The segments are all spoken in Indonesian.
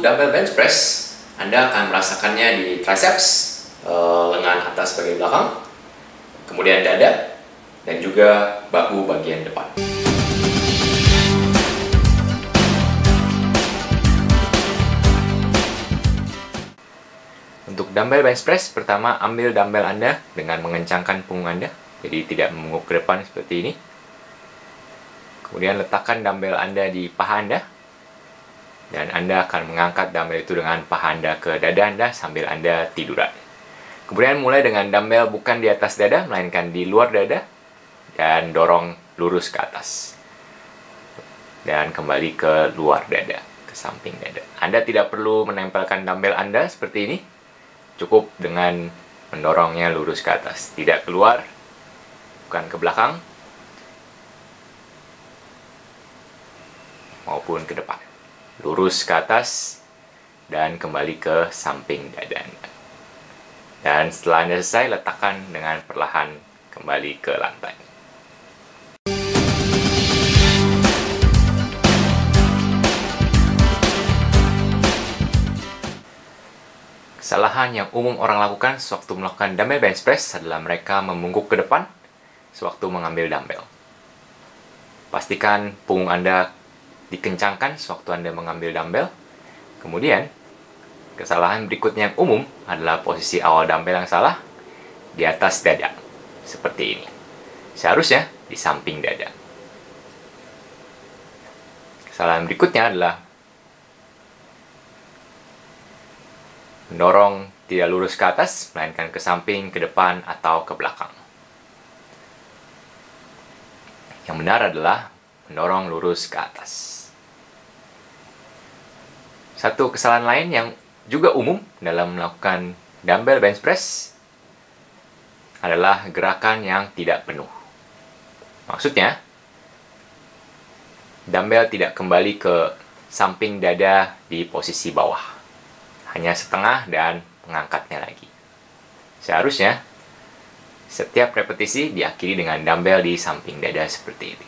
dumbbell bench press, Anda akan merasakannya di triceps, lengan atas bagian belakang, kemudian dada, dan juga bahu bagian depan. Untuk dumbbell bench press, pertama ambil dumbbell Anda dengan mengencangkan punggung Anda, jadi tidak mengungguk ke depan seperti ini. Kemudian letakkan dumbbell Anda di paha Anda, dan Anda akan mengangkat dumbbell itu dengan paha Anda ke dada Anda sambil Anda tiduran. Kemudian mulai dengan dumbbell bukan di atas dada, melainkan di luar dada, dan dorong lurus ke atas. Dan kembali ke luar dada, ke samping dada. Anda tidak perlu menempelkan dumbbell Anda seperti ini. Cukup dengan mendorongnya lurus ke atas. Tidak keluar, bukan ke belakang, maupun ke depan. Lurus ke atas, dan kembali ke samping dada Anda. Dan setelah Anda selesai, letakkan dengan perlahan kembali ke lantai. Kesalahan yang umum orang lakukan sewaktu melakukan dumbbell bench press adalah mereka membungkuk ke depan sewaktu mengambil dumbbell. Pastikan punggung Anda dikencangkan sewaktu Anda mengambil dumbbell. Kemudian, kesalahan berikutnya yang umum adalah posisi awal dumbbell yang salah di atas dada, seperti ini. Seharusnya di samping dada. Kesalahan berikutnya adalah mendorong tidak lurus ke atas, melainkan ke samping, ke depan, atau ke belakang. Yang benar adalah mendorong lurus ke atas. Satu kesalahan lain yang juga umum dalam melakukan dumbbell bench press adalah gerakan yang tidak penuh. Maksudnya, dumbbell tidak kembali ke samping dada di posisi bawah. Hanya setengah dan mengangkatnya lagi. Seharusnya, setiap repetisi diakhiri dengan dumbbell di samping dada seperti ini.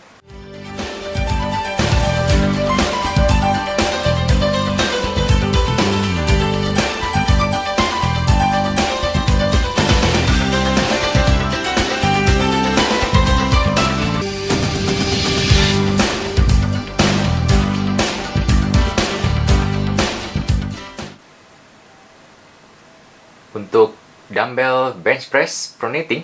Untuk dumbbell bench press pronating,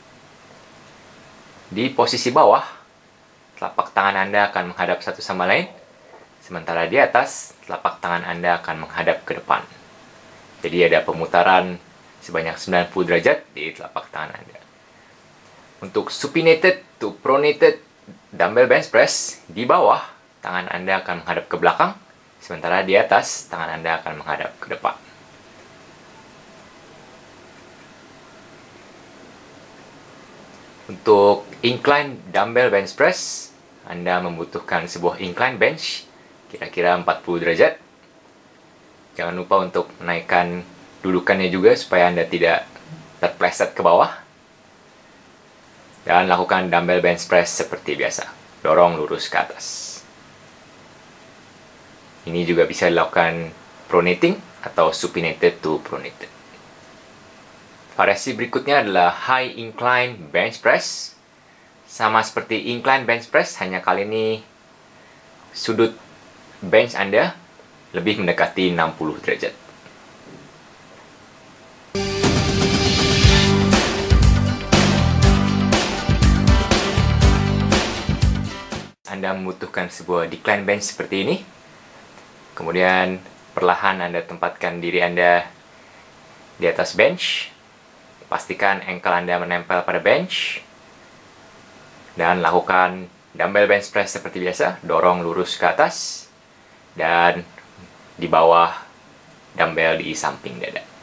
di posisi bawah, telapak tangan Anda akan menghadap satu sama lain, sementara di atas, telapak tangan Anda akan menghadap ke depan. Jadi ada pemutaran sebanyak 90 derajat di telapak tangan Anda. Untuk supinated to pronated dumbbell bench press, di bawah, tangan Anda akan menghadap ke belakang, sementara di atas, tangan Anda akan menghadap ke depan. Untuk incline dumbbell bench press, Anda membutuhkan sebuah incline bench, kira-kira 40 derajat. Jangan lupa untuk menaikkan dudukannya juga supaya Anda tidak terpleset ke bawah. Dan lakukan dumbbell bench press seperti biasa, dorong lurus ke atas. Ini juga bisa dilakukan pronating atau supinated to pronated. Variasi berikutnya adalah high incline bench press. Sama seperti incline bench press, hanya kali ini sudut bench Anda lebih mendekati 60 derajat. Anda membutuhkan sebuah decline bench seperti ini. Kemudian perlahan Anda tempatkan diri Anda di atas bench. Pastikan ankle Anda menempel pada bench. Dan lakukan dumbbell bench press seperti biasa. Dorong lurus ke atas. Dan di bawah dumbbell di samping dada.